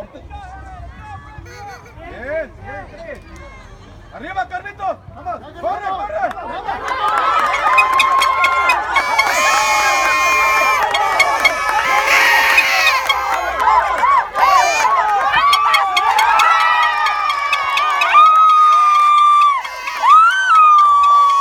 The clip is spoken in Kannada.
Bien, bien, bien. Arriba, Carlitos. Vamos. Corre, corre.